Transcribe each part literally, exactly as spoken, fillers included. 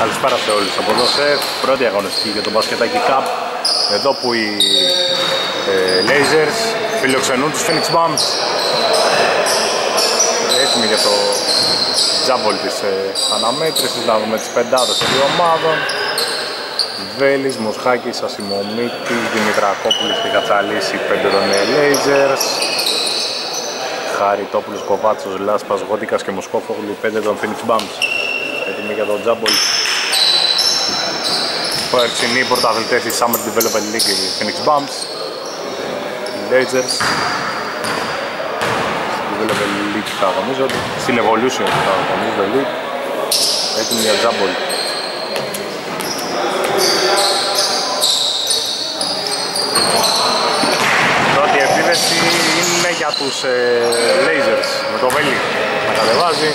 Καλησπέρα σε όλους από εδώ σε πρώτη αγωνιστική για το μπασκετάκι Cup. Εδώ που οι ε, Lasers φιλοξενούν τους Phoenix Bums. Έτοιμοι για το τζάμπολ της ε, αναμέτρησης, να δούμε τις πεντάδες των δύο ομάδων. Βέλης, Μοσχάκης, Ασημομίτης, Δημητρακόπουλος και Κατσαλής, οι πέντε των Lasers. Χαριτόπουλος, Κοβάτσος, Λάσπας, Γόντικας και Μοσκόφογλου, οι πέντε των Phoenix Bums. Έτοιμοι για το τζάμπολ. Περσινοί πρωταθλητές της Summer Development League, οι Phoenix Bums. Οι Lasers στην Development League θα αγωνίζονται, στην Evolution θα αγωνίζονται. Έτοιμοι για τζάμπολ. Πρώτη επίθεση είναι για τους ε, Lasers, με το Βέλη να κατεβάζει.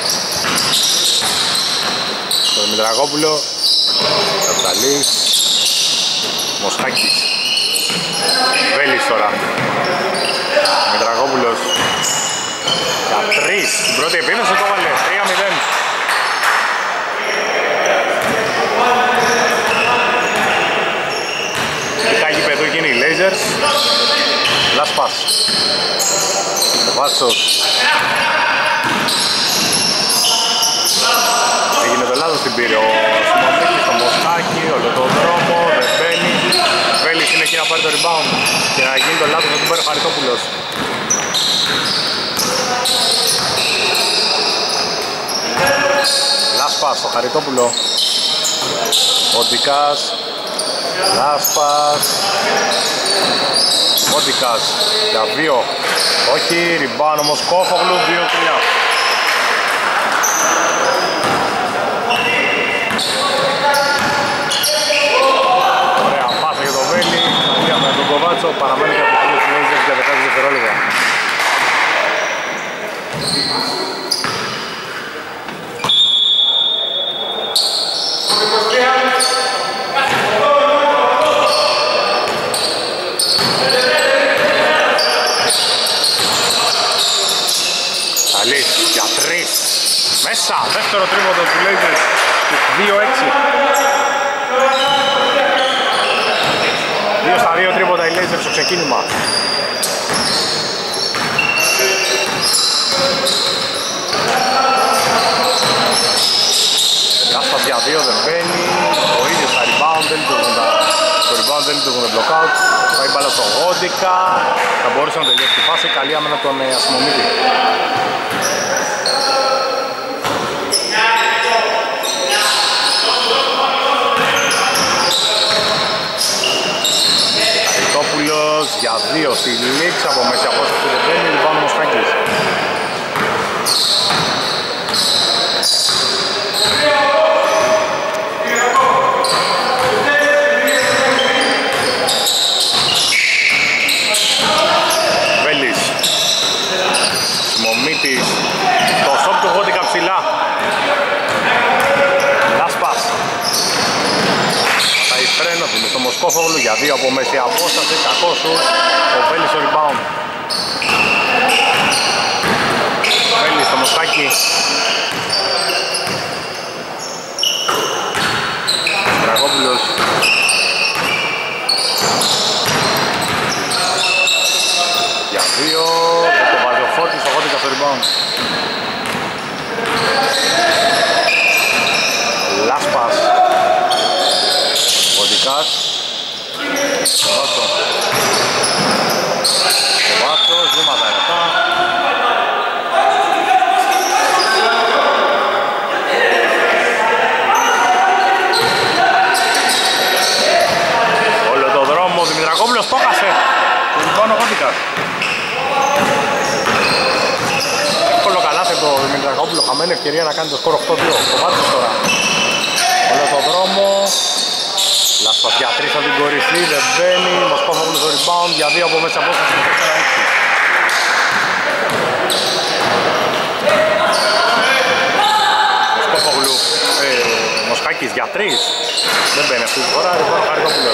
Το Δημητρακόπουλο, Καπταλής, Μοσχάκης, Βέλης τώρα. Δημητρακόπουλος για τρεις, στην πρώτη επίθεση το βάλε, τρία μηδέν. Δικά γηπεδού γίνει οι Lasers. Λάσπας, ο Βάτσος. Έγινε το λάθος, την πήρε ο Σιμωμίκης, το Μοσχάκη, όλο το δρόμο, δεν μπαίνει. Βέλης είναι εκεί να πάρει το rebound και να γίνει το λάθος να του πάρει ο Χαριτόπουλος. Λάσπας στο Χαριτόπουλο. Οντικάς, Λάσπας, Οντικάς για δύο. Όχι, rebound όμως Κόφογλου, δύο τρία. Ωραία, πάσα για το Βέλη, καλία με τον Κοβάτσο, παραμένει και από τους Lasers για δεκαέξι δευτερόλεπτα. Καλής, για τρεις. Μέσα, δεύτερο τρίποντο του Lasers, δύο έξι. δύο στα δύο τρίποντα οι Lasers στο ξεκίνημα. Λάσπας για δύο, δεν μπαίνει. Ο ίδιος στα rebound, δεν λειτουργούν τα... Το rebound δεν λειτουργούν τα block-out. Πάει μπάλα στο Γόντικα. Θα μπορούσε να τελειώσει τη φάση. Καλή άμενα τον Ασημομίτη. Χαριτόπουλος για δύο στη λήξη από μέση απόσταση δεν μπαίνει. Λοιπόν ο Μοσχάκης. Βέλης, Σιμωμίτης, το σόπ του Γόντικα ψηλά. Λάσπας, θα υφραίνω την στο Μοσκόφογλου για δύο από μέση απόσταση, κακό σου, ο Βέλης στο rebound. Βέλης στο Μοσχάκη. Τραγόπουλος. Για δύο, το βάζει ο Φώτης, ο Γόντικα στο rebound. Λάσπας. Γόντικας. Ο Βάτσο. Ο Βάτσο, ζήματα είναι αυτά. Όλο το δρόμο, ο Δημητρακόπουλος το χάσε. Του λοιπόν ο Γόντικας. Εύκολο καλάθι το Δημητρακόπουλο, χαμένη ευκαιρία να κάνει το σκορ οκτώ δύο. Ο Βάτσος τώρα. Όλο το δρόμο. Λάσπας για τρεις από την κορυφή, δεν μπαίνει. Μοσκόφογλου στο rebound, για δύο από μέσα απόσταση τέσσερα έξι. Μοσκόφογλου, ε, Μοσχάκης για τρεις. Δεν μπαίνει αυτή τη φορά, rebound Χαριτόπουλος.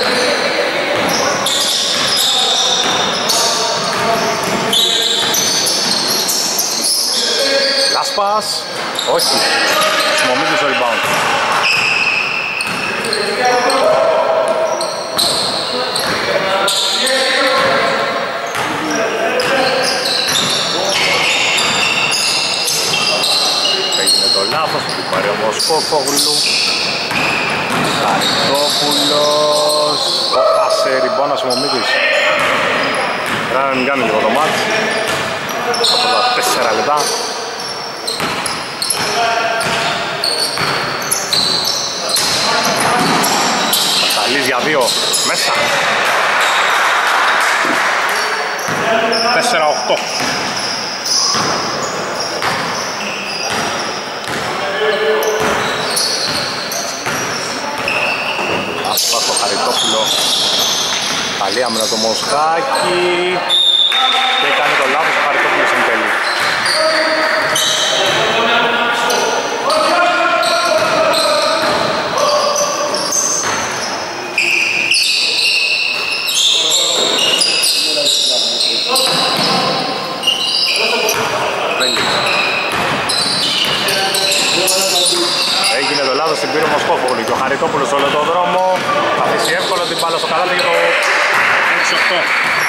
Λάσπας, όχι. Σιμωμίτης στο rebound. Έγινε το λάθος, του πάρει ο Μοσκόφογλου. Χαριτόπουλος. Το χάσε ριμπόνας ο Μομίτης. Πρέπει να μην κάνει λίγο το μάτς. Από τα τέσσερα λεπτά. Πασαλής για δύο. Μέσα. τέσσερα οκτώ. Άσπα στο Χαριτόπουλο. Καλή άμυνα το Μοσχάκι. Και κάνει το λάθος ο Χαριτόπουλος εν τέλει. Έγινε το λάθος, την πήρε ο Μοσκόφογλου και ο Χαριτόπουλος όλο τον δρόμο θα αφήσει εύκολο την μπάλα στο καλάθι για το έξι οκτώ.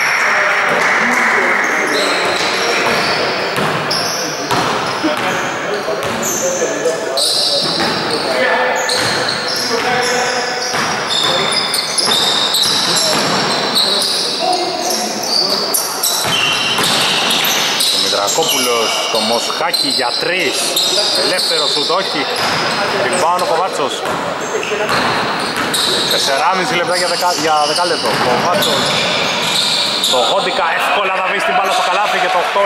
Μητρακόπουλος, το Μοσχάκι για τρεις. Ελεύθερο σουτ, όχι. Την πάνω ο Κοβάτσος. τεσσεράμισι λεπτά για, δεκα, για δεκάλεπτο. Κοβάτσος. Το Γόντικα εύκολα θα βρει την μπάλα στο καλάθι και το οκτώ.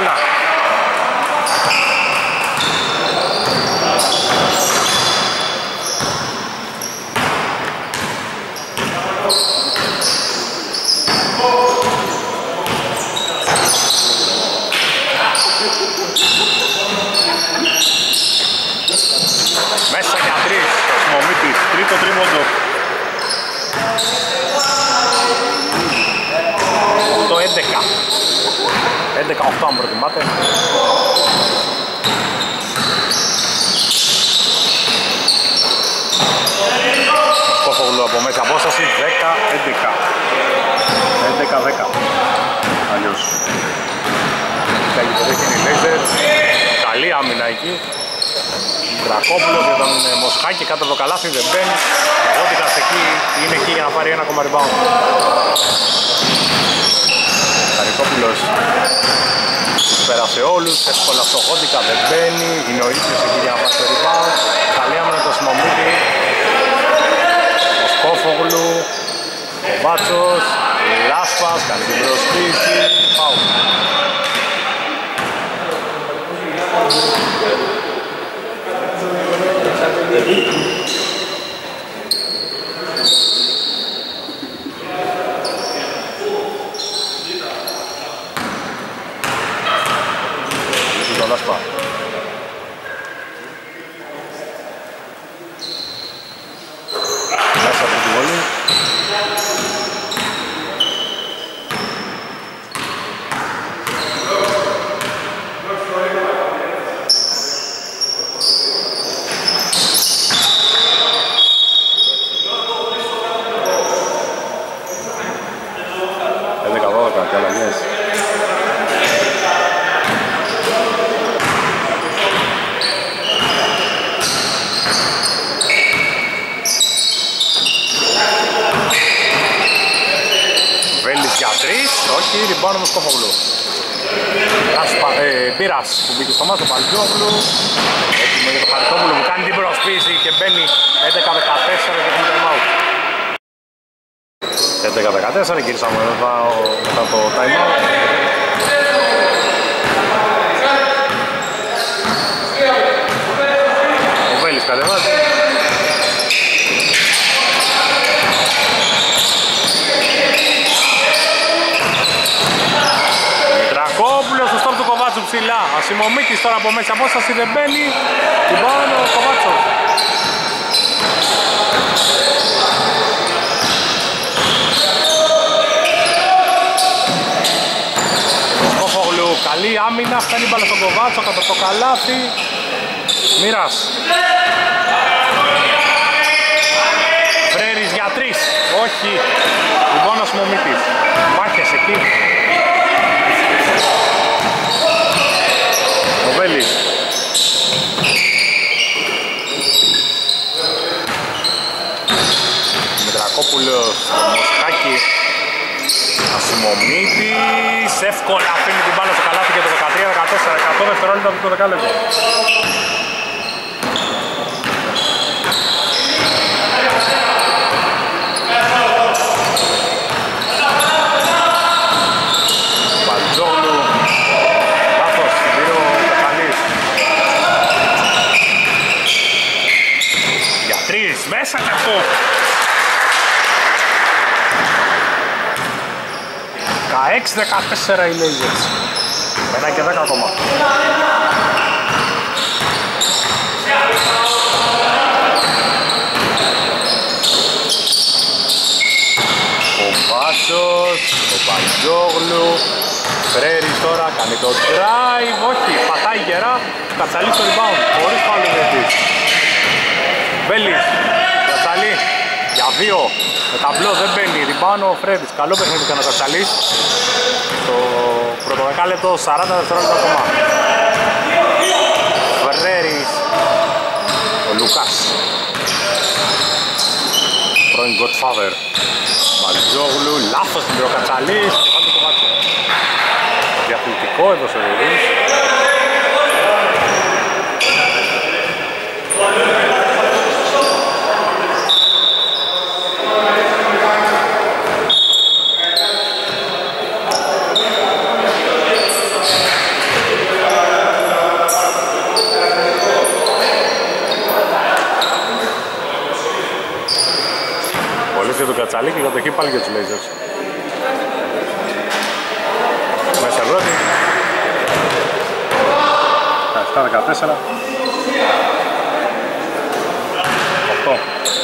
Μέσα για τρεις, το Σμομίτης, τρίτο τρίμοντο. οκτώ έντεκα. έντεκα οκτώ αν προτιμάτε. Κόφογλου από μέσα απόσταση, δέκα έντεκα. έντεκα δέκα. Αλλιώς. Καλή υποδέχη είναι η Λέιζερ. Καλή άμυνα εκεί. Δρακόπουλος για τον Μοσχάκη κάτω από το καλάθι, δεν μπαίνει. Ο Γόντικας εκεί είναι εκεί για να πάρει ένα ακόμα rebound. Χαριτόπουλος πέρασε όλους, εύκολα στο Γόντικα, δεν μπαίνει. Είναι ο ίδιος εκεί για να πάρει το rebound. Καλή άμυνα το Σμομίτη. Μοσκόφογλου. Κοβάτσος. Λάσπας, κάνει την προσποίηση. Πάου. Λάσπα. Μέσα από τη βολή. έντεκα δώδεκα και αλλαγές. Όχι, ριμπάνω με Σκοφόγλου. Ε, Πύρας που μπήκε στο μάτι, ο Παλτζόγλου. Έτοιμο για το Χαριτόπουλο που κάνει την προσποίηση και μπαίνει έντεκα δεκατέσσερα και την time out. έντεκα δεκατέσσερα, γυρίσαμε μετά, μετά το time out. Ο Βέλης κατεβάζει. Μητρακόπουλος στο στόπ του Κοβάτσου ψηλά. Ασημομίτης τώρα από μέσα απόσταση δεν μπαίνει. Την πάνω ο Κοβάτσος. Σκοφόγλου, καλή άμυνα, φτάνει μπάλα στον Κοβάτσο, κάτω το καλάθι. Μοίρας. Φρέρης για τρεις, όχι, λοιπόν ο Σμομίτης, μάχες εκεί. Ο Βέλης. Μητρακόπουλος, Μοσχάκη, Ασημομίτης, εύκολα αφήνει την μπάλα στο καλάθι και το δεκατρία δεκατέσσερα, εκατό δευτερόλεπτα από το δεκάλεπτο. Μπαλτζόγλου, λάθος, πήρε ο Κεφαλής. Για τρεις, μέσα και αυτό. δεκαέξι δεκατέσσερα οι Blazers. Ένα και δέκα ακόμα. Ο Βάσος, ο Μπαλτζόγλου, Φρέρης τώρα κάνει το drive, όχι, πατάει γερά, Κατσαλής στο rebound, χωρίς πάλι διευθύντης. Βέλης, Κατσαλή, για δύο. Με ταμπλό δεν μπαίνει, rebound ο Φρέδης. Καλό παιχνίδι ήταν ο Κατσαλής. Στο πρώτο δεκάλεπτο, σαράντα δευτερόλεπτα ακόμα. Φρέρης. Ο Λουκάς. Πρώην Godfather. Μπαλτζόγλου, λάθος την ο Κατσαλής. Και πάλι το βάτσο. Διαφορετικό έδωσε ο Ρουβής. Για τον Κατσαλή και για το χει πάλι για τους Blazers. Μέσα πρώτη. δεκαεπτά δεκατέσσερα. οκτώ.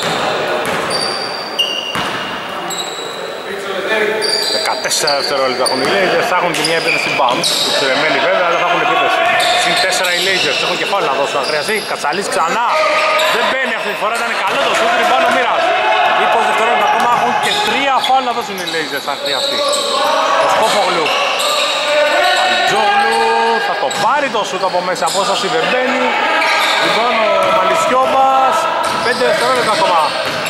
δεκατέσσερα δευτερόλεπτα έχουν οι Blazers, θα έχουν και μια επίθεση bounce, που ψερεμένει βέβαια, αλλά θα έχουν επίθεση. Συν τέσσερα οι Blazers, έχουν και φάουλ να δώσουν, αν χρειαστεί. Κατσαλής ξανά, δεν μπαίνει αυτή τη φορά, ήταν καλό το σούτ, λοιπόν ο Μοίρας. είκοσι δευτερόλεπτα ακόμα, έχουν και τρία φάουλ να δώσουν οι Blazers, αν χρειαστεί. Ο Σκόφογλου, Μπαλτζόγλου, θα το πάρει το σούτ από μέσα, απόσταση δεν μπαίνει. Λοιπόν ο Μαλισιώβας, πέντε δευτερόλεπτα ακόμα.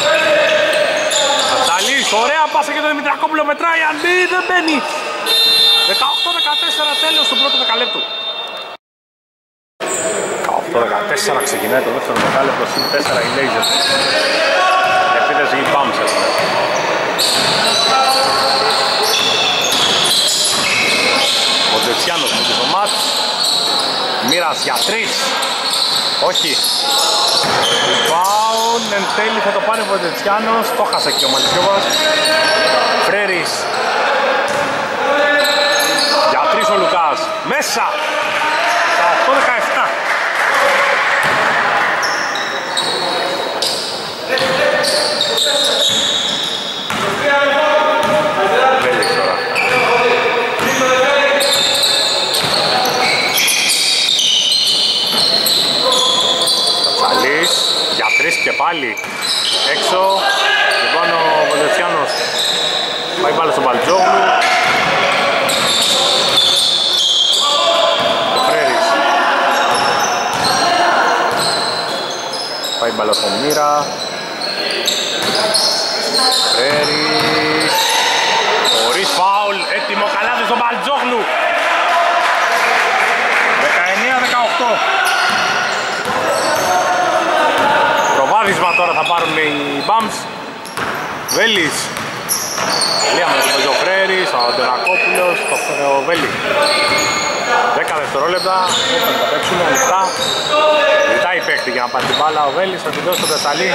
Κατσαλής, ωραία πάσα και το Δημητρακόπουλο μετράει, αντί δεν μπαίνει. δεκαοκτώ δεκατέσσερα τέλος του πρώτου δεκαλέπτου. δεκαοκτώ δεκατέσσερα ξεκινάει το δεύτερο δεκάλεπτο, συν τέσσερα οι Blazers. Η επίθεση οι Bums έχουν. Ο Ντετσιάνος με το μάτς. Μοίρας για τρεις. Όχι. Rebound, εν τέλει θα το πάρει ο Ντετσιάνος. Το χάσε και ο Μαλισιώβας. Φρέρης. Για τρεις ο Λουκάς. Μέσα. δεκαοκτώ δεκαεπτά. Κατσαλής για τρεις και πάλι έξω. Λοιπόν ο Βελετσιάνος πάει πάλι στον Μπαλτζόγλου. Ο Φρέρης πάει μπάλα στον Μοίρα. Φρέρης χωρίς φάουλ, έτοιμο καλάθι στον Μπαλτζόγλου. δεκαεννέα δεκαοκτώ. Προβάδισμα τώρα θα πάρουν οι Bums. Βέλης. Λία με τον Πεζοφρέρης, ο Αντωνακόπουλος, το Βέλη. δέκα δευτερόλεπτα, όταν θα παίξουν ανοιχτά. Ζητάει παίχτη για να πάρει την μπάλα ο Βέλης, θα την δώσει στον Τεσσαλή.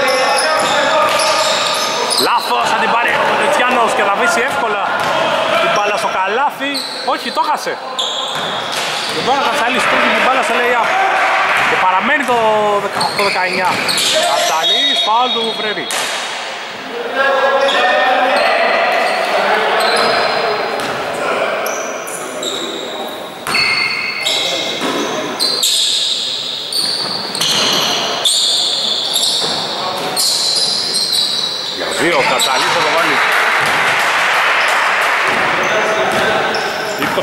Λάθος, θα την πάρει ο Κοντετσιάνος και θα βήσει εύκολα την μπάλα στο καλάθι. Όχι, το χάσε. Λοιπόν ο Κατσαλής τρίβει την μπάλα σε lay-up. Και παραμένει το δεκαοκτώ δεκαεννέα. Κατσαλής, φάουλ του Φρέρη. Για δύο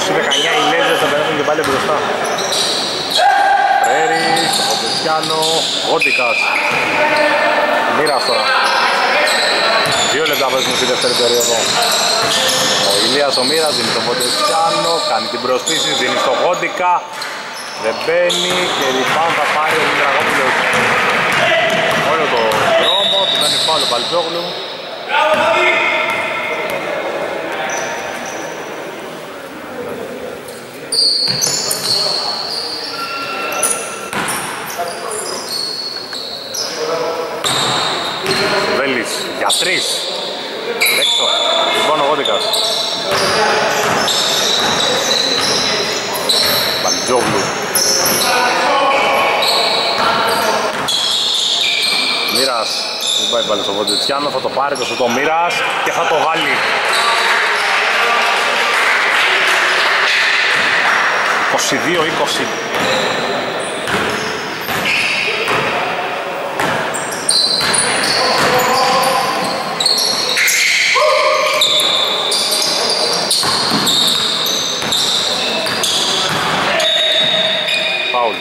είκοσι δεκαεννιά οι Λέζες θα περάσουν και πάλι μπροστά. Φρέρις, ο Ποντεσιάνο, Γόντικας. Μοίρας τώρα. Δύο λεπτά παίζουν στη δεύτερη περίοδο. Ο Ηλίας ο Μοίρας δίνει στον Ποντεσιάνο, κάνει την προσθήση, δίνει στο Γόντικα. Δεν μπαίνει και rebound θα πάρει ο Δημητρακόπουλος. Όλο το δρόμο, του μένει φάουλ ο Παλτζόγλου. Βέλης για τρεις. Έξω. Λοιπόν ο Γόντικας. Παλτζόγλου. Μοίρας. Δεν πάει πάλι στο Βοντετσιάνο. Θα το πάρει το σωτό Μοίρας και θα το βάλει. είκοσι δύο είκοσι. Φάουλ.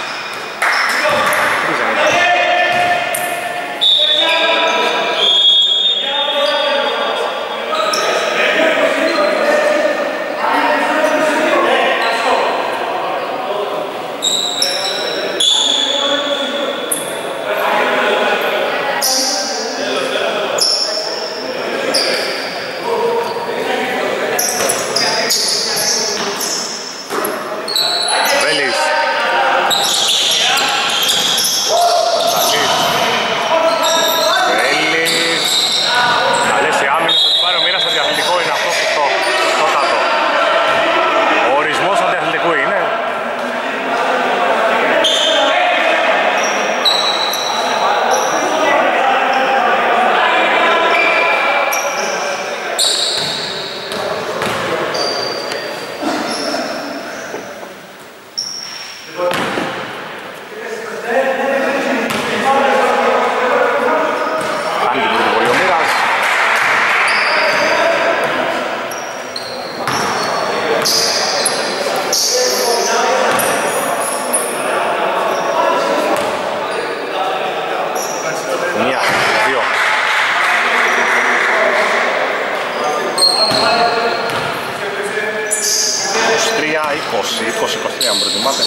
είκοσι είκοσι τρία αν προτιμάτε.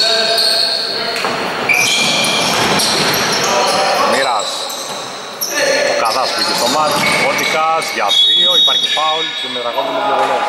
Μοίρας. Ο Καδάς πήγε στο μάτς. Γόντικας για δύο. Υπάρχει φάουλ και με Δημητρακόπουλο δύο βολές.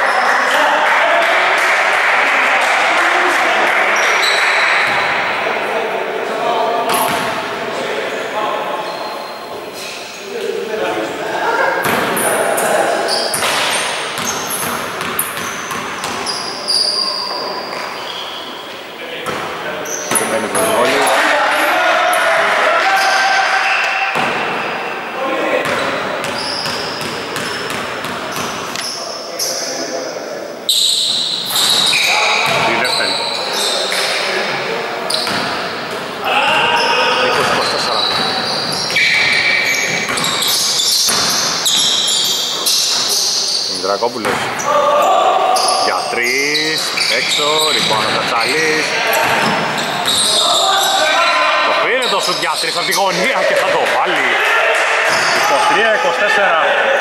Δημητρακόπουλος για τρεις, έξω, λοιπόν ο Κατσαλής. Το πήρε το σουτ για τρεις από τη γωνία και θα το βάλει. είκοσι τρία είκοσι τέσσερα.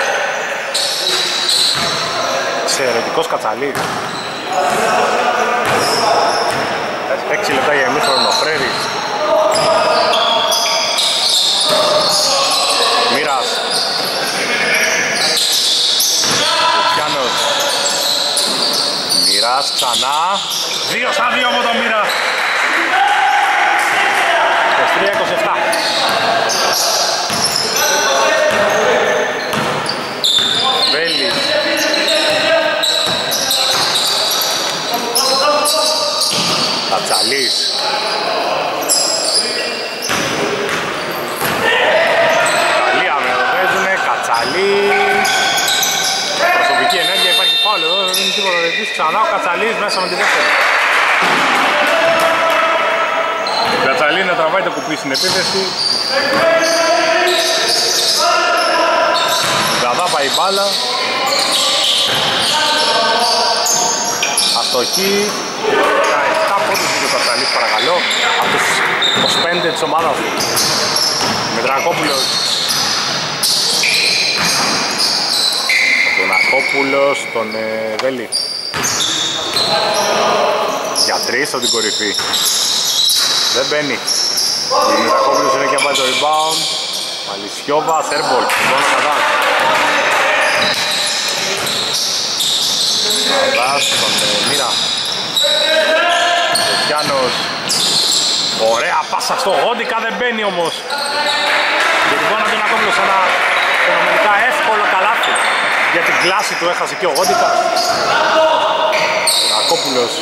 Εξαιρετικός Κατσαλής. έξι λεπτά για ημίχρονο ο Φρέρης. Μοίρας. Μοίρας ξανά. δύο στα δύο από τον Μοίρα. είκοσι τρία είκοσι επτά. Βέλης. Κατσαλής. Καλή άμυνα το παίζουνε. Κατσαλής. Προσωπική ενέργεια, υπάρχει φάουλ εδώ, δεν είναι τίποτα τέτοιο. Ξανά ο Κατσαλής μέσα με τη δεύτερη. Ο Κατσαλής να τραβάει το κουπί στην επίθεση. Δαδά πάει η μπάλα. Ας Αστοχή. δεκαεπτά πόντους και ο Κατσαλής παρακαλώ από τους είκοσι πέντε της ομάδας του. Μητρακόπουλος. Τον Ακόπουλος, τον ε, Βέλη. Για τρεις από την κορυφή. Δεν μπαίνει. Ο Μητρακόπουλος είναι και να πάει το rebound. Μαλισιόβα, airball. Μόνο κατά. Καδάς, τον ε, Μοίρα. Γιάννος. Ωραία πάσα στο Γόντικα, δεν μπαίνει όμως. Και λοιπόν να τον Ακόπουλος ένα φαινομενικά εύκολο καλάθι. Για την κλάση του έχασε και ο Γόντικας. Ακόπουλος.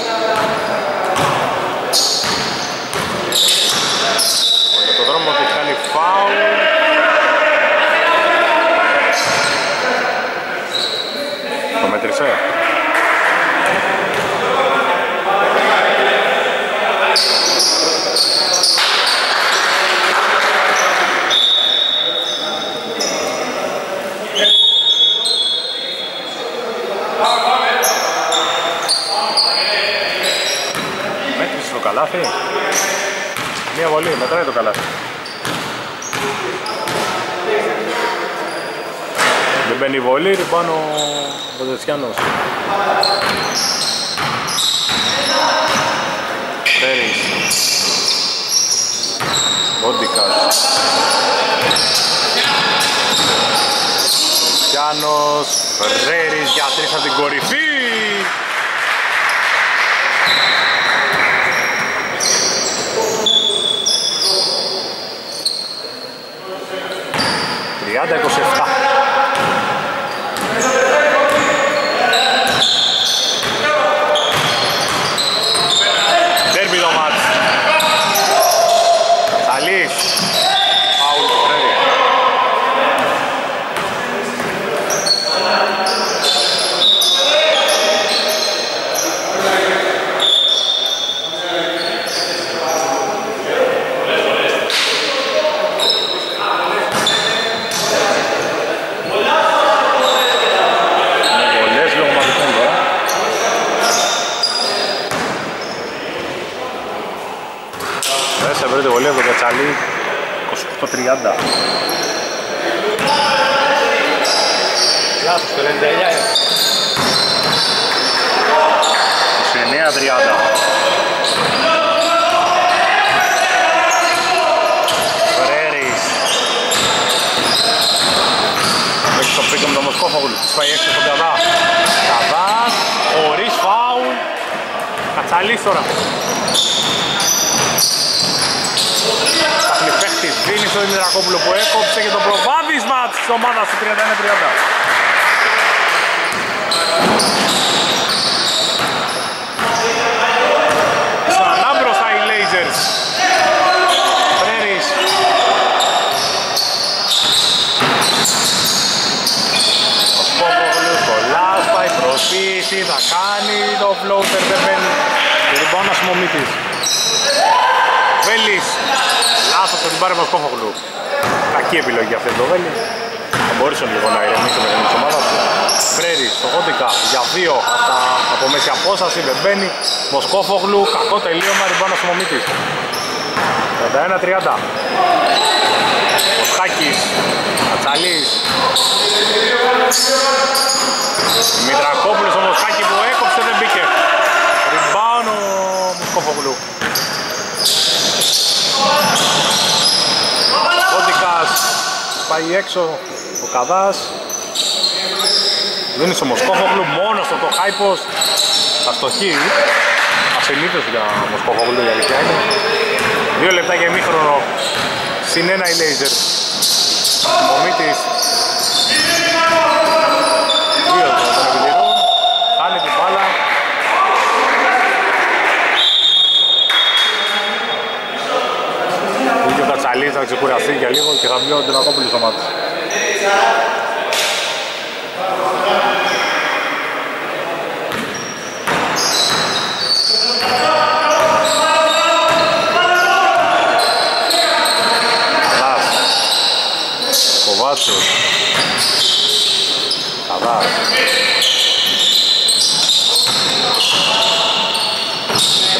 Για το δρόμο του έχει κάνει φάουλ. Το μέτρησε. Μέτρησε το καλάθι. Μία βολή, μετράει το καλάθι. Δεν μπαίνει η βολή, πάνω ο Δεσιάνος. Φέρης. Βόντικας. Δεσιάνος. Φερέρης για τρεις από την κορυφή. τριάντα είκοσι επτά. Ντέρμπι το μάτς. Καλής. Φάουλ του Φρέρι. Βρείτε βολή από τον Κατσαλή. είκοσι οκτώ τριάντα. Λάθος, το ενενήντα εννιά. είκοσι εννέα τριάντα. Φρέρης. Έχει το πίκο με τον Μοσκόφογλου. Της πάει έξω στον Καδά. Καδάς, χωρίς φάουλ. Κατσαλής τώρα. Ταχνιπαίχτης δίνει στο Δημητρακόπουλο που έκοψε και το προβάδισμα της ομάδας του τριάντα ένα τριάντα. Ξανά μπροστά οι Blazers. Φρέρης. Ο Σκόπογλους, κολλάς, πάει προσφύση, θα κάνει το floater, δεν μπαίνει. Και λοιπόν να σημομήτης. Βέλης. Λάθος θα την πάρει ο Σκόφογλου. Κακή επιλογή αυτή το Βέλη. Θα μπορούσε λίγο να ηρεμήσει με την ομάδα του. Φρέρης, στο Γόντικα για δύο από, τα, από μέση απόσταση, δεν μπαίνει. Μοσκόφογλου, κακό τελείωμα, ριμπάνα στο Μομίτης. τριάντα ένα τριάντα. Μοσχάκης, Κατσαλής. Μητρακόπουλος ο Μοσχάκη που έκοψε, δεν μπήκε. Ριμπάουν ο Μοσκόφογλου. Γόντικας πάει έξω ο Καδάς. Δίνει στο Μοσκόφογλου μόνος στο το high post. Αστοχή. Ασυνήθως για Μοσκόφογλου, η αλήθεια είναι. Δύο λεπτά για ημίχρονο. Συν ένα οι Blazers. Μομίτης. Δύο τον επιτηρούν. Χάνει την μπάλα. Και ο Κατσαλής θα ξεκουραστεί για λίγο και θα μπει ο Δημητρακόπουλος στο μάτι. Καδάς. Κοβάτσος. Καδάς.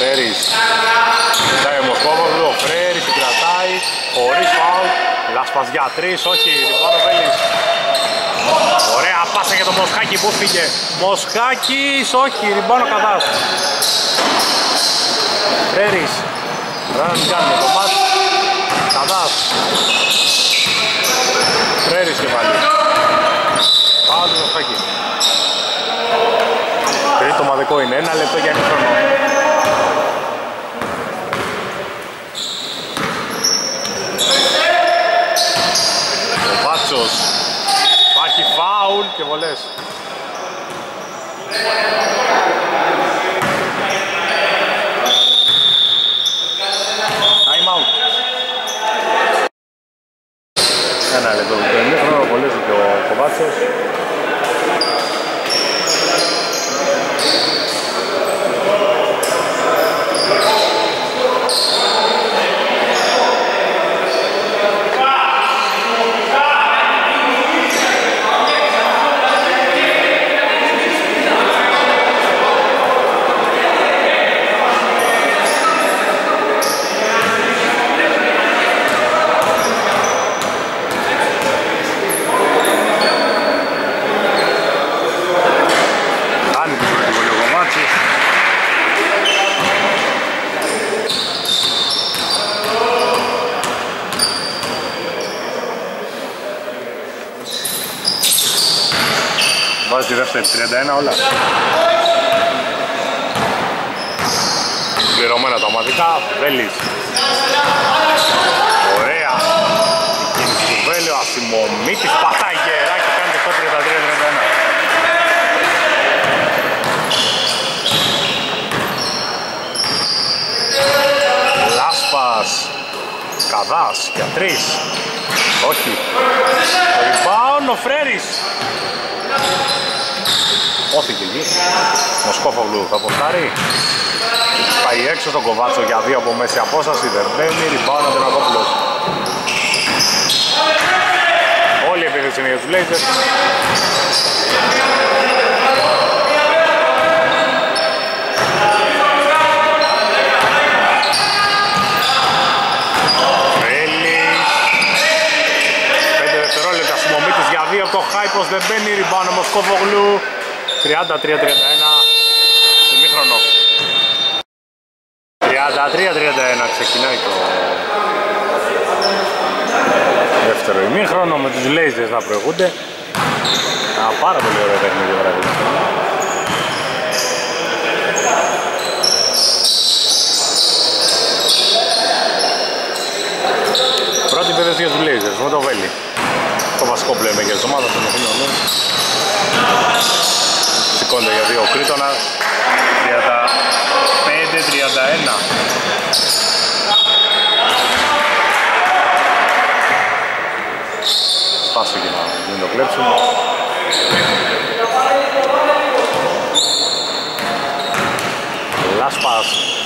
Φρέρις. Κοιτάει ο Μοσκόβογλου, ο Φρέρις την κρατάει, χωρίς φάουλ. Λάσπας για τρεις, όχι, λοιπόν ο Βέλης. Ωραία πάσα για το Μοσχάκη που φύγε. Μοσχάκης, όχι, ριμπάνω Καδάς. Φρέρις. Πρέπει να μην κάνουμε το μάτς. Καδάς. Φρέρις και πάλι. Πάω το Μοσχάκη. Τρίτο ομαδικό είναι, ένα λεπτό για χρόνο. Ο Βάτσος. Υπάρχει φάουλ και βολές. Time out. Ένα λεπτό, το ημίχρονο, βολές και ο Κοβάτσος. Βάζει τη δεύτερη, τριάντα ένα όλα. Πληρωμένα τα ομαδικά, Βέλης. Ωραία. Η κίνηση του Βέλη, ο Ασημομίτης πατάει γερά και κάνει το τριάντα τρία τριάντα ένα. Λάσπας. Καδάς για τρεις. Όχι. Το rebound ο Φρέρις. Όθηκε εκεί. Μοσκόφογλου θα αποστάρει. Πάει έξω τον Κοβάτσο για δύο από μέση απόσταση. Δεν μπαίνει. Rebound ο Δενακόπουλος. Όλη η επίθεση είναι για τους Blazers. Πέντε δευτερόλεπτα Σιμωμίτης για δύο από το Χάιπος. Δεν μπαίνει. Rebound ο Μοσκόφογλου. τριάντα τρία τριάντα ένα ημίχρονο. τριάντα τρία τριάντα ένα ξεκινάει το δεύτερο ημίχρονο με τους Blazers να προηγούνται. Ένα πάρα πολύ ωραίο παιχνίδι βράδυ. Πρώτη επίθεση για τους Blazers με το Βέλη. Το βασικό πλέον για τις ομάδες των εθνών. Σηκώνται για δύο ο Κρήτονας. τριάντα πέντε τριάντα ένα. Σπάσει και να μην το κλέψουν. Λάσπας.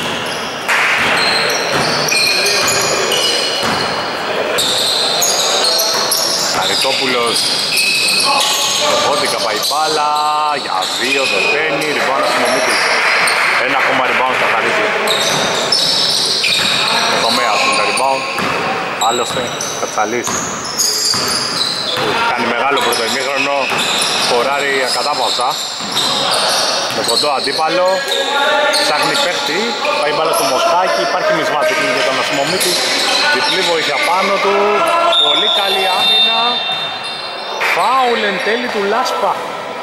Χαριτόπουλος. Το Βόντικα πάει μπάλα, για δύο δεν μπαίνει, rebound Ασημομίτης. Ένα ακόμα rebound θα χαρίζει. Ο τομέας είναι τα rebound. Άλλωστε, Κατσαλής που κάνει μεγάλο πρώτο ημίχρονο, σκοράρει ακατάπαυστα. Με κοντό αντίπαλο, ψάχνει παίχτη, πάει μπάλα στο Μοσχάκι, υπάρχει μισμάτικη για τον Ασημομίτη. Διπλή βοήθεια πάνω του, πολύ καλή άμυνα. Φάουλ εν τέλει του Λάσπα.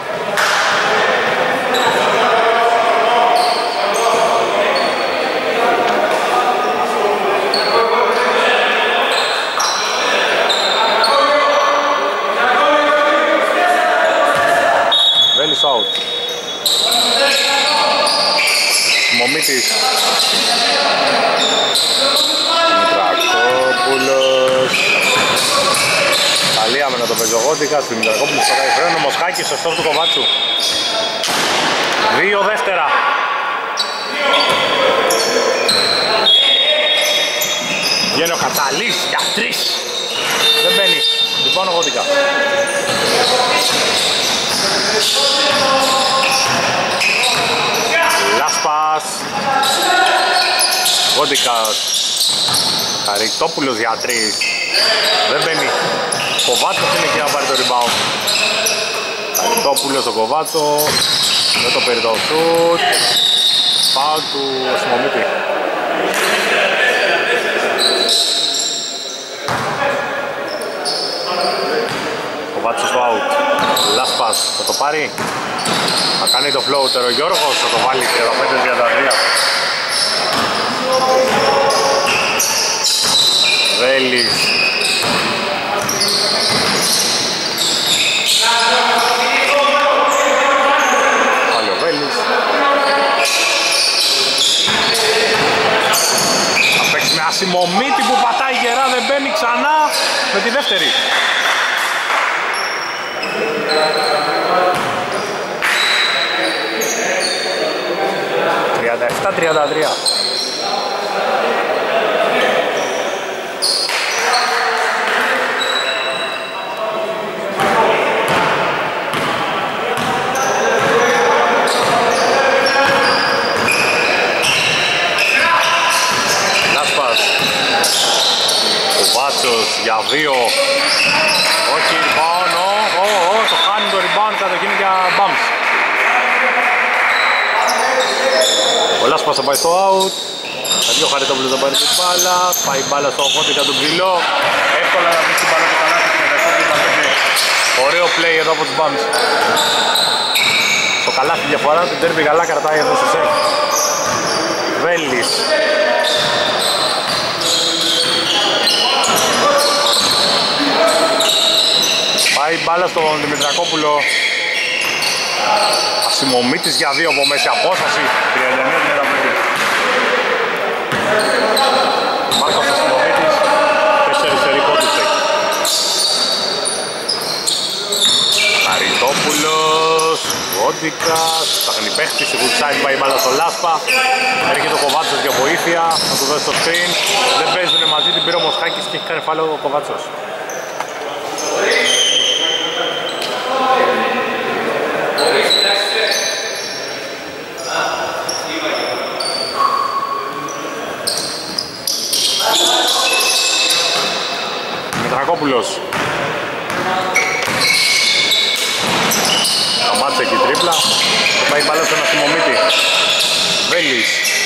Βέλης out. Μομίτης. Μητρακόπουλος. Καλή άμενα το Πεζογόντικα, στη Μητρακόπουλου στο καηφρένο, Μοσχάκης στο στόχο του Κοβάτσου. Δύο δεύτερα. Βγαίνει ο Κατσαλής για τρεις. Δεν μπαίνει. Λοιπόν ο Γόντικα. Λάσπας. Βόντικας. Χαριτόπουλος για τρεις. Δεν μπαίνει. Κοβάτσος είναι εκεί να πάρει το rebound. Χαριτόπουλος στον Κοβάτσο. Δεν το παίρνει το σουτ. Φάουλ του Σιμωμίτη. Κοβάτσος στο out. Last pass. Θα το πάρει. Θα κάνει το floater. Ο Γιώργος θα το βάλει τριάντα πέντε τριάντα τρία. Βέλης. Πάλι ο Βέλης. Θα παίξει με Ασημομίτη που πατάει γερά, δεν μπαίνει ξανά με τη δεύτερη. τριάντα επτά τριάντα τρία. Για δύο. Όχι, rebound, ο, ο, το χάνει το rebound, κατοχήν για bumps. Ο Λάσπας θα πάει στο out. Τα δύο Χαριτόπουλος θα πάρει την μπάλα. Πάει η μπάλα στο Βόντικα του Ψηλό. Εύκολα να βρει την μπάλα του καλάθι. Ωραίο play εδώ από τους bumps. Στο καλάθι διαφορά του Ντέρμπι καλά κρατάει εδώ στο σεφ. Βέλης. Πάει μπάλα στον Δημητρακόπουλο. Ασημομίτης για δύο από μέση απόσταση. τριάντα εννέα τριάντα πέντε. Μάρκος Ασημομίτης. Τέσσερις σερί πόντους έχει. Χαριτόπουλος. Βόντικας. Σταχνιπαίχτης. Η good side πάει μπάλα στο Λάσπα. Έρχεται ο Κοβάτσος για βοήθεια. Θα του δώσει το screen. Δεν παίζουνε μαζί, την πήρε ο Μοσχάκης και έχει κάνει φάλο ο Κοβάτσος. Μητρακόπουλος. Σταμάτησε εκεί τρίπλα. Πάει μπάλα στον Ασημομίτη. Βέλης.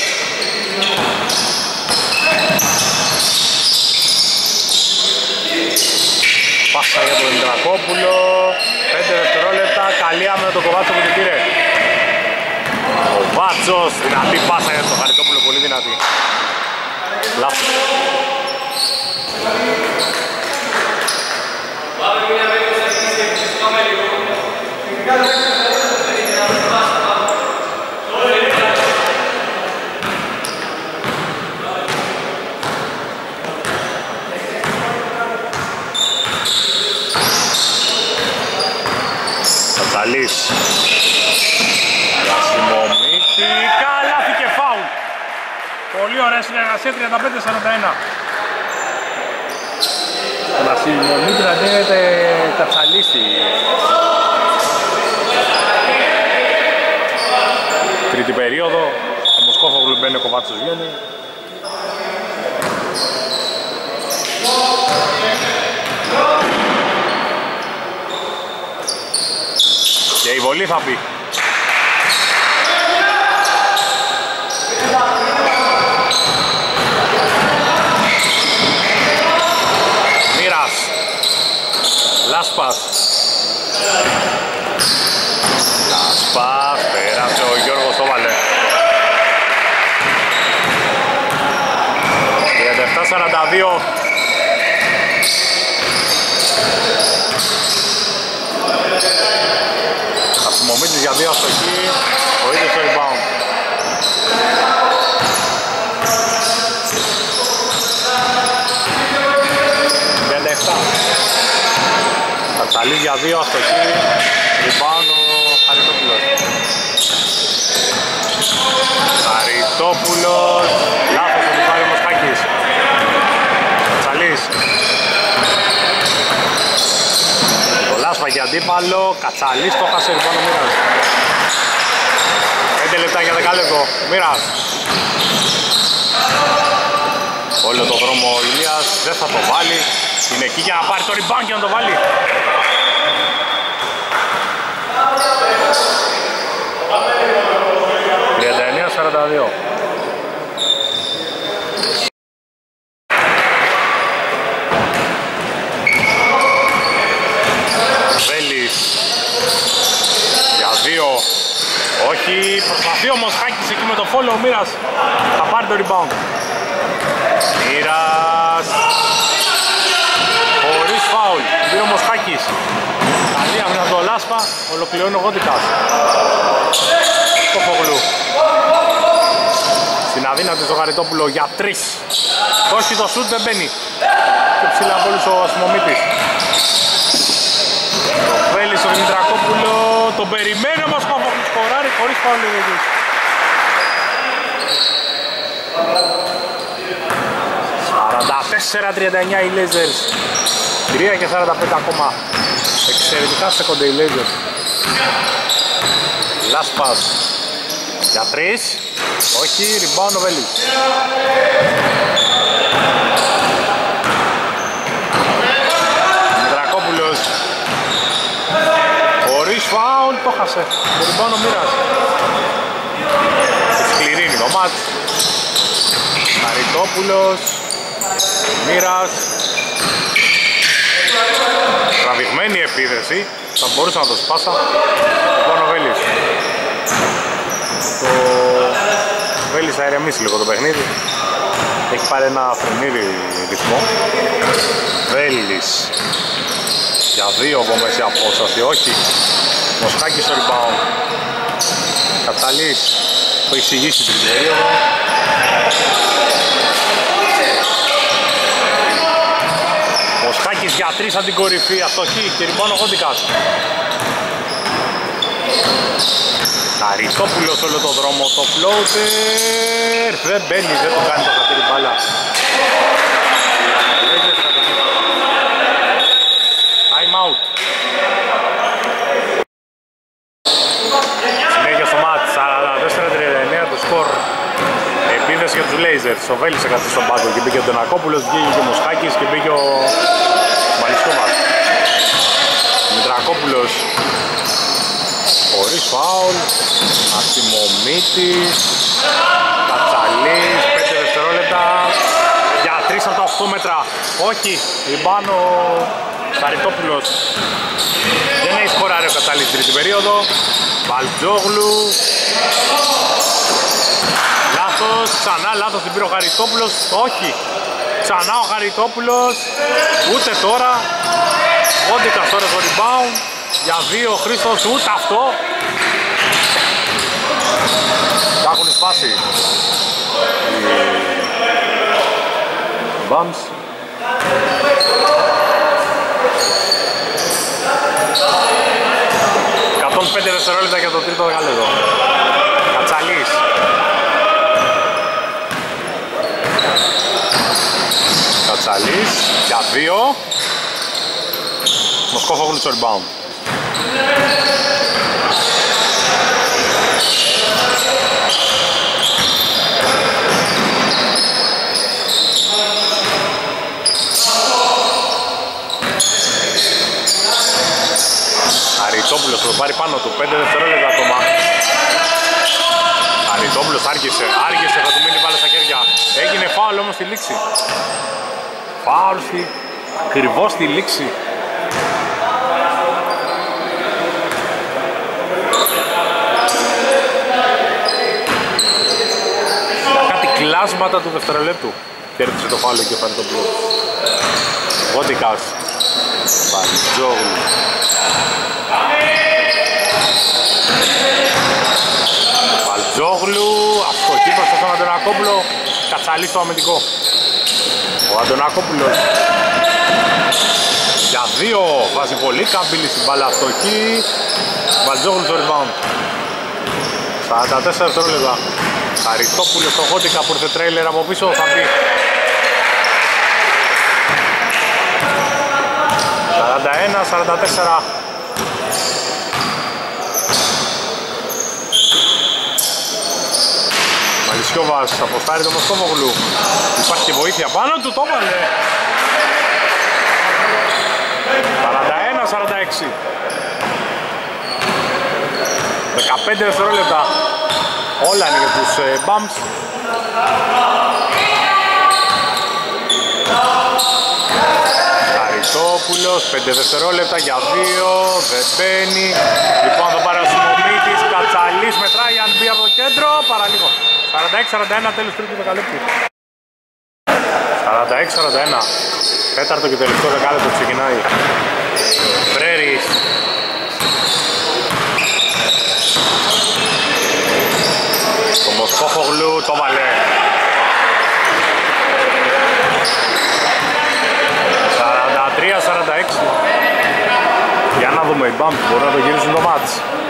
Πάσα για τον Μητρακόπουλο. πέντε δευτερόλεπτα. Καλή άμυνα το Κοβάτσο που την πήρε. Ο Βάτσος. Δυνατή πάσα για τον Χαριτόπουλο. Πολύ δυνατή. Λάθος. Κατσαλής. Ασημομίτη. Καλάθι και φάουλ. Πολύ ωραία συνεργασία. τριάντα πέντε σαράντα ένα. Ο Ασημομίτη να δίνεται Κατσαλίστη. Τρίτη περίοδο. Ο Μοσκόφογλου μπαίνει, ο Κοβάτσος βγαίνει. Και η βολή θα πει. Μοίρας. Λάσπας. Λάσπας. Πέρασε ο Γιώργος, το βάλε. τριάντα επτά σαράντα δύο. Ασημομίτης για δύο αστοχή, ο ίδιος το rebound. τριάντα επτά. Κατσαλής για δύο αστοχή, rebound ο Χαριτόπουλος. Χαριτόπουλος, λάθος θα του πάρει ο Μοσχάκης. Κατσαλής. Λάσπα για αντίπαλο, Κατσαλής το χάσε λοιπόν ο Μοίρας. πέντε λεπτά για δεκάλεπτο, Μοίρας. Όλο το δρόμο ο Ηλίας δεν θα το βάλει. Είναι εκεί για να πάρει το rebound και να το βάλει. τριάντα εννέα σαράντα δύο. Βέλης για δύο. Όχι, προσπαθεί όμως Χάκης εκεί με το follow. Ο Μοίρας θα πάρει το rebound. Μοίρας χωρίς φάουλ. Πήρε όμως Χάκης. Καλή άμυνα από το Λάσπα. Ολοκληρώνει ο Γόντικας. Κοφόγλου. Στην αδύνατη στο Χαριτόπουλο για τρεις. Όχι, το σουτ δεν μπαίνει. Και ψηλά από όλους ο Ασημομίτης. Το Βέλης ο Δημητρακόπουλο. Τον περιμένει όμως ο Κοφόγλου. Σκοράρει χωρίς φάουλ. σαράντα τέσσερα τριάντα εννέα οι Blazers. τρία και σαράντα πέντε ακόμα. Εξαιρετικά στέκονται οι Blazers. Λάσπας για τρεις. Όχι, rebound ο Βέλης. Δημητρακόπουλος χωρίς φάουλ, το χάσε. Το rebound ο Μοίρας. Σκληρύνει το μάτς. Χαριτόπουλος, Μοίρας. Τραβηγμένη επίδεση, θα μπορούσα να το σπάσα. Λοιπόν ο Βέλης. Το Βέλης θα ηρεμήσει λίγο το παιχνίδι. Έχει πάρει ένα φρενήρι ρυθμό. Βέλης για δύο από μέση απόσταση, όχι. Μοσχάκης στο rebound. Καπταλής το έχει εξηγήσει την περίοδο. Μοσχάκης για τρεις από την κορυφή, αστοχή και rebound ο Γόντικας. Χαριτόπουλος όλο το δρόμο, το floater δεν μπαίνει, δεν το κάνει το χατήρι μπάλα. Time out. Συνέχεια στο μάτς, σαράντα τέσσερα τριάντα εννέα το σκορ. Επίδεση για τους Blazers, ο Βέλης έκατσε στον πάγκο και μπήκε ο Ντονακόπουλος, βγήκε και ο Μοσχάκης και μπήκε ο Μαλισκόβας. Μητρακόπουλος χωρίς φάουλ, Ασημομίτης, Κατσαλής, πέντε δευτερόλεπτα για τρεις από τα οκτώ μέτρα. Όχι, ριμπάνω ο Χαριτόπουλος. Δεν έχει σκοράρει ο Κατσαλής τρίτη περίοδο. Βαλτζόγλου. Λάθος, ξανά λάθος την πήρε ο Χαριτόπουλος. Όχι, ξανά ο Χαριτόπουλος. Ούτε τώρα. Γόντικας τώρα στο rebound. Για δύο ο Χρήστος, ούτε αυτό. Τα έχουν σπάσει οι Bums. εκατόν πέντε δευτερόλεπτα για το τρίτο δεκάλεπτο. Κατσαλής. Κατσαλής για δύο. Μοσκόφογλου στο rebound. Χαριτόπουλος θα το πάρει πάνω του, πέντε δευτερόλεπτα ακόμα. Χαριτόπουλος άργησε, άργησε, θα του μείνει πάλι στα χέρια. Έγινε φάουλ όμως στη λήξη. Φάουλ στη... ακριβώς στη λήξη. Κάτι κλάσματα του δευτερολέπτου. Κέρδισε το φάουλ και ο Χαριτόπουλος. Γόντικας. Βαλτζόγλου. Βαλτζόγλου, αστοχή προς τον Αντωνακόπουλο. Κατσαλής στο αμυντικό. Ο Αντωνακόπουλος για δύο βάζει πολύ καμπύλη στην μπάλα, αστοχή. Βαλτζόγλου στο rebound. σαράντα τέσσερα δευτερόλεπτα. Χαριτόπουλος στο Γόντικα που ήρθε τρέιλερ από πίσω, θα μπει. σαράντα ένα σαράντα τέσσερα. Αλυσιόβας αποστάρει το Μοσκόβογλου. Υπάρχει και βοήθεια πάνω του, το έβαλε. σαράντα ένα σαράντα έξι. δεκαπέντε δευτερόλεπτα. Όλα είναι για τους ε, Bumps. Χαριτόπουλος, πέντε δευτερόλεπτα για δύο, δεν μπαίνει. Λοιπόν θα πάρει ο Σιμωμίτης, Κατσαλής μετράει αν μπει από το κέντρο, παραλίγο. σαράντα έξι σαράντα ένα, τέλος τρίτου δεκαλέπτου. σαράντα έξι σαράντα ένα, τέταρτο και τελευταίο δεκάλεπτο ξεκινάει. Φρέρις. Το Μοσκόφογλου το βάλε. σαράντα τρία σαράντα έξι. Για να δούμε οι Bumps μπορούν να το γυρίσουν το μάτς.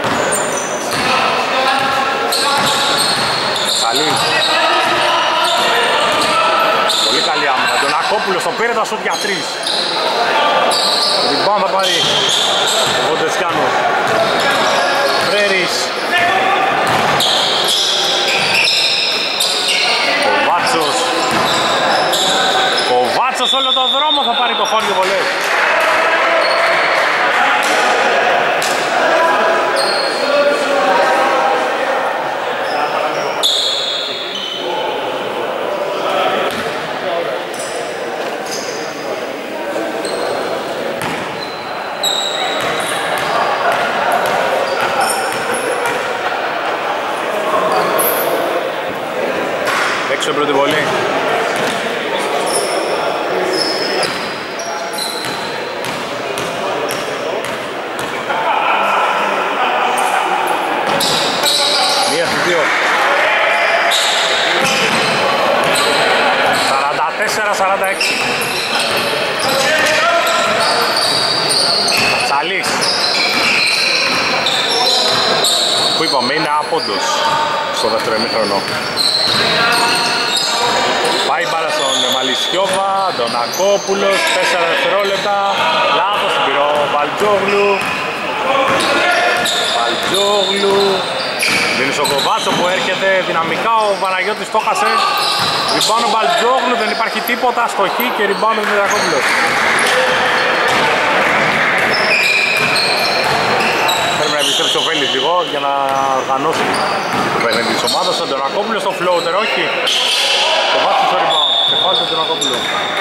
Καλή. Πολύ καλή άμυνα. Τον Ακόπουλος το πήρε τα σουτ για τρεις. Rebound θα πάρει ο Βοντεσιάνος. Φρέρις. Κοβάτσος. Κοβάτσος όλο το δρόμο θα πάρει το φόριο βολές. Έξω πρώτη βολή. Μία στις δύο. σαράντα τέσσερα σαράντα έξι. Κατσαλής. Που είπαμε είναι άποντος στο δεύτερο ημίχρονο. Πάει μπάλα στον Μαλισιόβα, τον Ακόπουλος, τέσσερα δευτερόλεπτα. Λάθος, πήρε ο Μπαλτζόγλου. Μπαλτζόγλου. Δίνει στον Κοβάτσο που έρχεται δυναμικά, ο Παναγιώτης το χάσε. Ριμπάνω ο Μπαλτζόγλου, δεν υπάρχει τίποτα, στοχή και ριμπάνω τον Ακόπουλος. Πρέπει να επιστρέψει ο Βέλης λίγο για να οργανώσει το παιχνίδι της ομάδας. Τον Ακόπουλο στο floater, όχι. Το βάζει στο rebound και πάλι τον Ακόπουλο.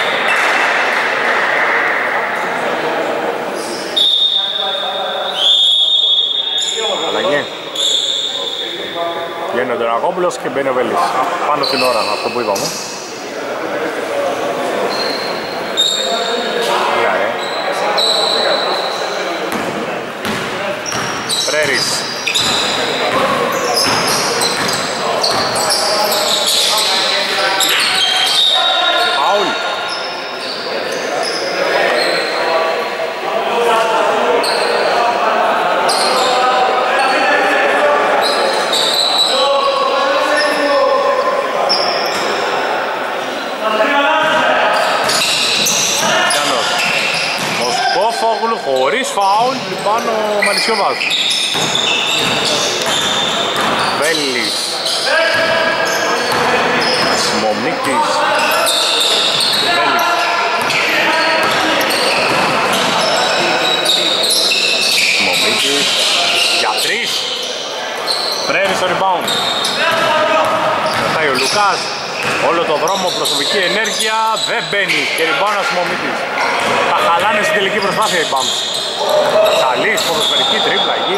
Αλλαγή. Βγαίνει ο Τερακόπουλος και μπαίνει ο Βέλης. Πάνω στην ώρα, αυτό που είπαμε. Φρέρις. Φάουλ. Μοσκόφογλου χωρίς φάουλ, λοιπόν ο Μαλισιόβας. Βέλης. Σιμωμίτης. Βέλης. Σιμωμίτης. Για τρεις. Φρέρι στο rebound. Κρατάει ο Λουκάς. Όλο το δρόμο, προσωπική ενέργεια, δεν μπαίνει και rebound ο Σιμωμίτης. Τα χαλάνε στην τελική προσπάθεια οι Bumps. Καλής, ποδοσφαιρική τρίπλα εκεί.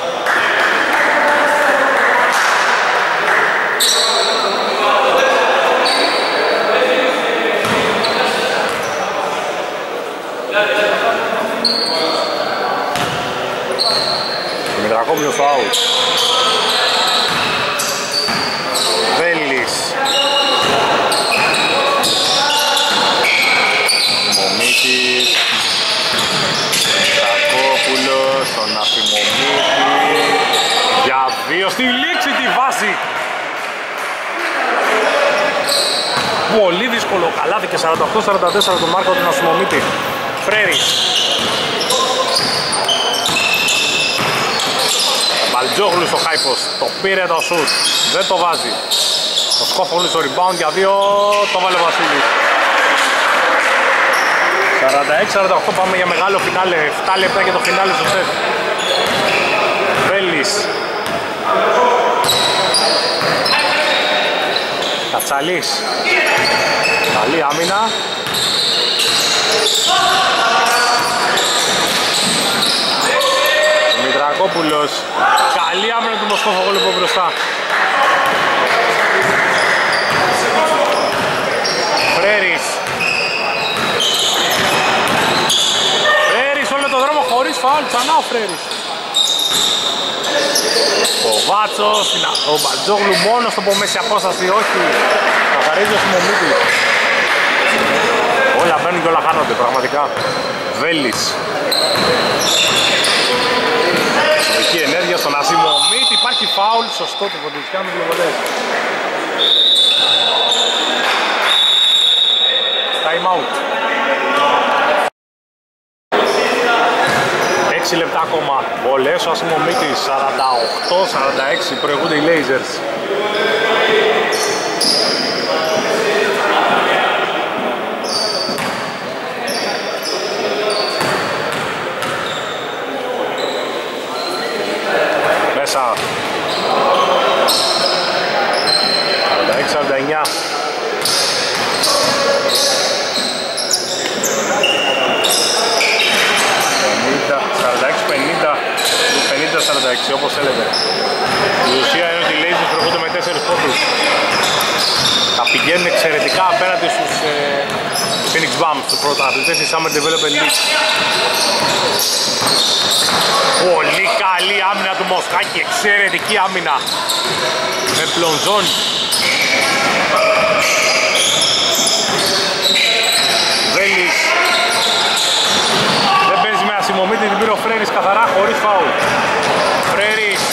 Δημητρακόπουλος στο out. Βέλης. Μομίτης. Δημητρακόπουλος, τον Αφημομίτη. Για δύο στη λήξη τη βάση. Πολύ δύσκολο καλάθι και σαράντα οκτώ σαράντα τέσσερα τον Μάρκο τον Αφημομίτη. Φρέρις. Μπαλτζόγλου στο high post, το πήρε το σουτ, δεν το βάζει. Ο Σκόφογλου στο rebound για δύο, το βάλε ο Βασίλης. σαράντα έξι σαράντα οκτώ, πάμε για μεγάλο φινάλε, επτά λεπτά και το φινάλε στο σετ. Βέλης. Κατσαλής. Καλή άμυνα. Μητρακόπουλος. Καλή άμυνα του Μοσκόφογλου από μπροστά. Φρέρις. Φρέρις όλο το δρόμο χωρίς φάουλ, ξανά ο Φρέρις. Ο Βάτσος, ο Μπατζόγλου μόνος στο μέση απόσταση, όχι. Καθαρίζει ο Σιμωμίτης. Όλα μπαίνουν και όλα χάνονται, πραγματικά. Βέλης. Εκεί ενέργεια στον Ασιμωμίτη, υπάρχει φάουλ, σωστό του Βοντιτσιάνου Βιοβολές. Time out. έξι λεπτά ακόμα. Βολές ο Ασιμωμίτης, σαράντα οκτώ σαράντα έξι, προηγούνται οι Blazers. Μέσα. σαράντα έξι σαράντα εννιά. σαράντα έξι πενήντα, πενήντα σαράντα έξι όπως έλεγε. Η ουσία είναι ότι οι Blazers προηγούνται με τέσσερις πόντους. Θα πηγαίνουν εξαιρετικά απέναντι στους ε, Phoenix Bums, τους πρωταθλητές της Summer Development League. Πολύ καλή άμυνα του Μοσχάκη, εξαιρετική άμυνα με πλονζόν. Βέλης. Δεν παίζει με Ασιμωμίτη, την πήρε ο Φρέρις καθαρά χωρίς φάουλ. Φρέρις.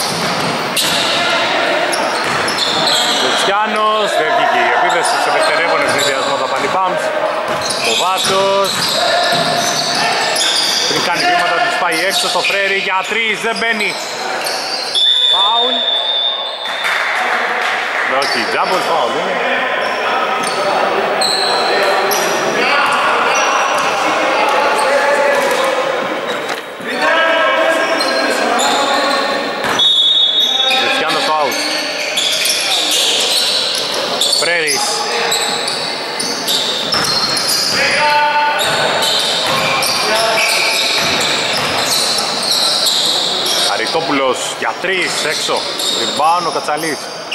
Λουτσιάνος, δεν βγήκε η επίθεση σε δευτερεύονες συνδυασμό τα Πανιμπάμς. Ο Βάτσος. Πριν κάνει βήματα τους πάει έξω στο Φρέρι για τρεις, δεν μπαίνει. Φάουλ. Όχι, τζάμπολ φάουλ είναι. Λουτσιάνος το out. Φρέρις. Χαριτόπουλος για τρεις έξω. Ριμπάουν ο Κατσαλής.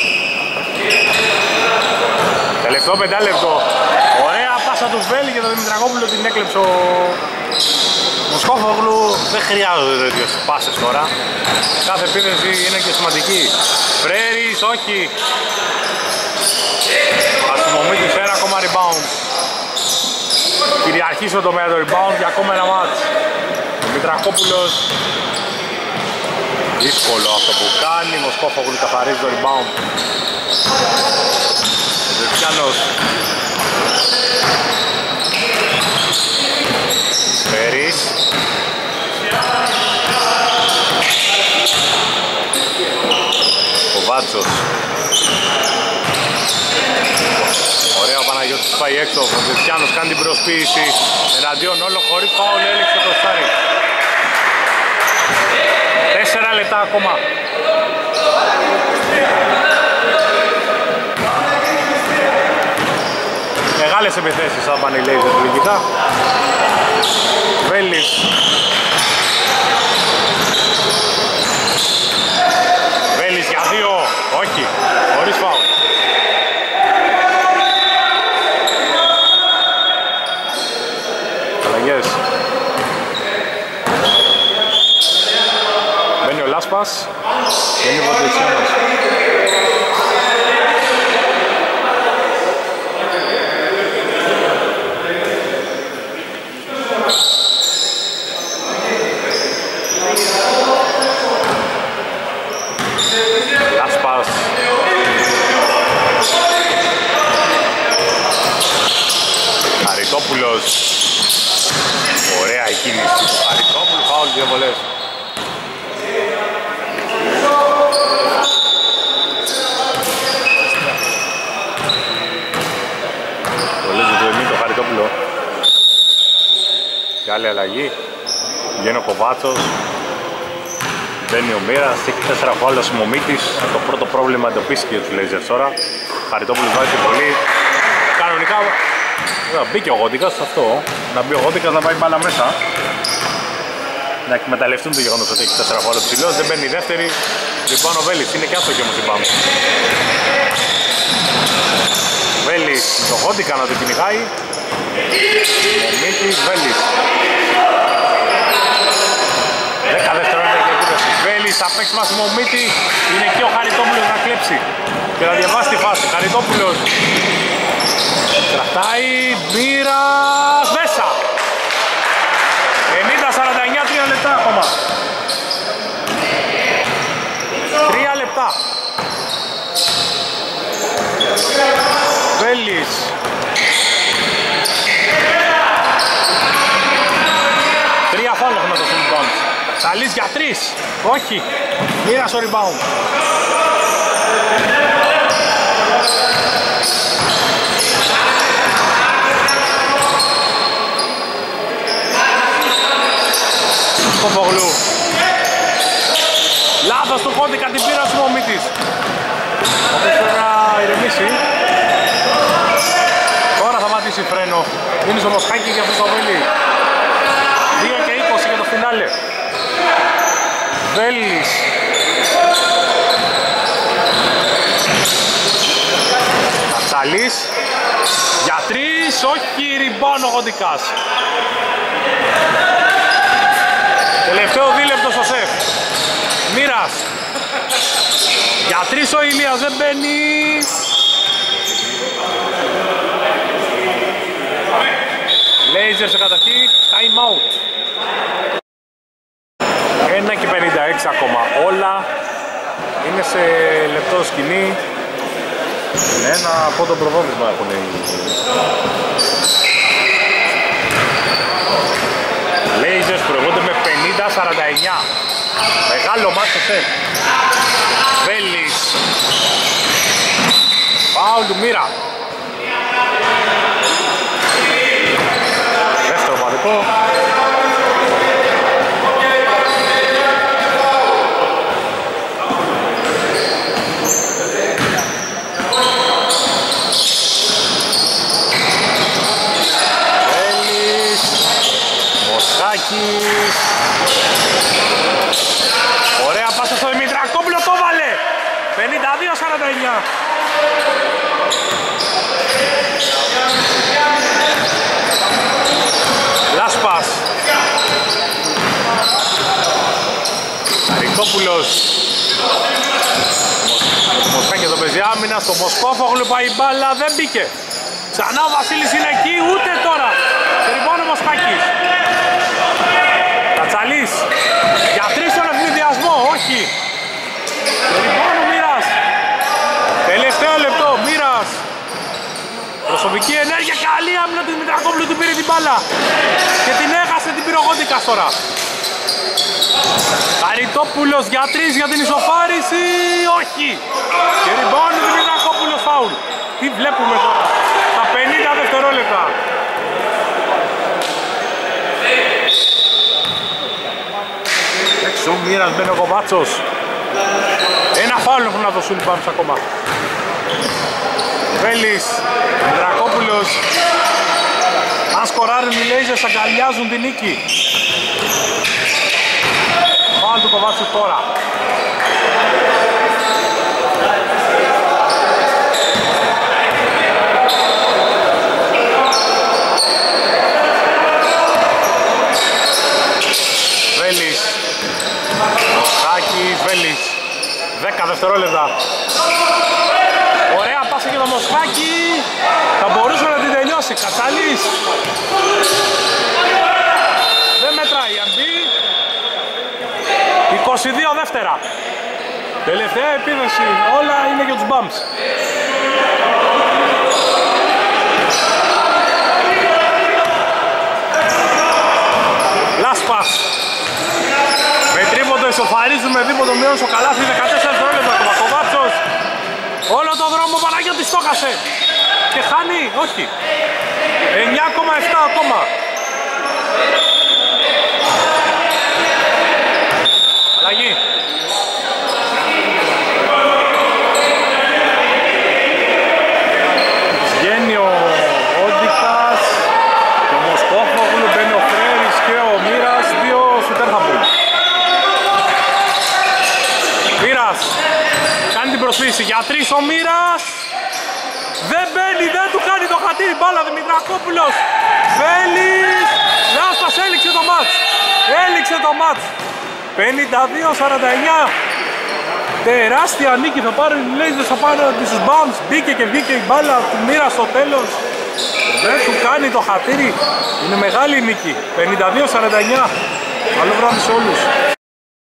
Τελευταίο πεντάλεπτο. Ωραία πάσα του Βέλη και τον Δημητρακόπουλο την έκλεψε ο Μοσκόφογλου. Δεν χρειάζονται τέτοιες πάσες τώρα. Κάθε επίθεση είναι και σημαντική. Φρέρις, όχι. Ασιμωμίτης ένα ακόμα rebound. Κυριαρχεί στο τομέα το rebound για ακόμα ένα μάτς. Δημητρακόπουλος. Δύσκολο αυτό που κάνει, Μοσκόφογλου καθαρίζει το rebound. Ζετσιάνος. Φέρις. Ο Βάτσος. Ωραία ο Παναγιώτης πάει έξω, ο Ζετσιάνος κάνει την προσποίηση εναντίον όλων χωρίς φάουλ, έλειξε το στάρι. Τέσσερα λεπτά ακόμα. Μεγάλες επιθέσεις θα πάνε οι Blazers λογικά. Βέλης. Βέλης για δύο. Όχι. Χωρίς φάουλ. Αλλαγές. Μπαίνει ο Λάσπας. Μπαίνει ο Βοντετσιάνος. Λάσπας. Χαριτόπουλος. Ωραία η κίνηση του Χαριτόπουλου, φάουλ δύο βολές. Χαριτόπουλο. Και άλλη αλλαγή. Βγαίνει ο Κοβάτσος. Μπαίνει ο Μύρας, έχει τέσσερα φάουλ ο Σιμομίτης. Το πρώτο πρόβλημα εντοπίστηκε τους Blazers τώρα. Χαριτόπουλος βάζει πολύ. Κανονικά μπήκε ο Γόντικας αυτό. Να μπει ο Γόντικας να πάει μπάλα μέσα. Να εκμεταλλευτούν το γεγονός ότι έχει τέσσερα φάουλ ψηλός. Δεν μπαίνει η δεύτερη. Λοιπόν ο Βέλης είναι και άστοχη όμως την πάμε. Βέλης με το Γόντικα να το κυνηγάει. Σιμομίτης, Βέλης. δέκα δευτερόλεπτα για επίδεση. Βέλης, θα παίξει μας Σιμομίτη. Είναι και ο Χαριτόπουλος να κλέψει και να διαβάσει τη φάση. Χαριτόπουλος κρατάει, Μύρας μέσα. ενενήντα σαράντα εννιά, τρία λεπτά ακόμα. τρία λεπτά. Βέλης. Τρία φάουλ έχουμε το rebound. Σαλής για τρεις. Όχι. Μοίρα στο rebound. Κοπογλού. Λάθος του Κόντικα, την πήρα ο Μομίτης. Όπως πρέπει να ηρεμήσει. Τώρα θα πατήσει φρένο. Είναι στο Μοσχάκι για αυτό το Βέλη. δύο και είκοσι για το φινάλε. Βέλης. Κατσαλής. Για τρεις, όχι, ριμπάν ο Γοντικάς. Τελευταίο δίλεπτο στο σεφ. Μύρας. Για τρεις ο Ηλίας, δεν μπαίνει. Λέιζερ σε καταρχή, time out. ένα και πενήντα έξι ακόμα. Όλα είναι σε λεπτό σκηνή. Ένα από το προβάδισμα έχουν οι Λέιζερς προηγούνται με πενήντα σαράντα εννιά. Μεγάλο μάτσο σετ. Βέλης. Φάουλ του Μύρα. Δεύτερο παδικό. Ωραία πάσα στο Δημητρακόπουλο, το βάλε! πενήντα δύο σαράντα εννιά. Λάσπας. Χαριτόπουλος. Μοσχάκη εδώ παίζει άμυνα, στο Μοσκόφογλου πάει η μπάλα, δεν μπήκε. Ξανά ο Βασίλης είναι εκεί, ούτε τώρα. Και λοιπόν ο Μοσχάκης. Κατσαλής. Για τρεις στον ευνηδιασμό, όχι. Και λοιπόν ο Μύρας. Τελευταίο λεπτό, Μύρας. Προσωπική ενέργεια, καλή άμυνα του Δημητρακόπουλου, του πήρε την μπάλα. Και την έχασε την πυρογόντικας τώρα. Χαριτόπουλος για τρεις για την ισοφάριση, όχι. Και λοιπόν ο Δημητρακόπουλος φάουλ. Τι βλέπουμε τώρα, τα πενήντα δευτερόλεπτα. Έξω Μύρας, μπαίνει ο Κοβάτσος. Ένα φάουλ έχουν να δώσουν οι Μπάμς ακόμα. Βέλης, Δημητρακόπουλος. Αν σκοράρουν οι Λέιζερς αγκαλιάζουν την νίκη. Φάουλ του Κοβάτσου τώρα. Βέλης. Μοσχάκης, Βέλης. δέκα δευτερόλεπτα. Ωραία πάσα για το Μοσχάκη. Θα μπορούσε να την τελειώσει. Κατσαλής. Δεν μετράει. Αν μπει. είκοσι δύο δεύτερα. Τελευταία επίδεση. Όλα είναι για τους Μπάμς. Λάσπας. Με τρίποντο ισοφαρίζουν, με δίποντο μειώνουν στο καλάθι. δεκατέσσερα δευτερόλεπτα ακόμα. Κοβάτσος. Όλο το δρόμο Παναγιώτης το χάσε. Και χάνει, όχι. εννιά κόμμα επτά ακόμα. Αλλαγή. Βγαίνει ο Όντικας και ο Μοσκόφογλου, μπαίνει ο Φρέρης και ο Μύρας, δύο σουτέρ θα μπουν. Μύρας κάνει την προσφύση για τρεις ο Μύρας. Δεν μπαίνει, δεν του κάνει το χατήρι, μπάλα Δημητρακόπουλος. Βέλης, Λάσπας, έληξε το μάτς. Έληξε το μάτς. πενήντα δύο σαράντα εννιά. Τεράστια νίκη, θα πάρει οι Blazers, θα πάρει στους bounce. Μπήκε και βγήκε η μπάλα του Μύρα στο τέλος. Δεν του κάνει το χατήρι. Είναι μεγάλη νίκη. πενήντα δύο σαράντα εννιά. Καλό βράδυ σε όλους.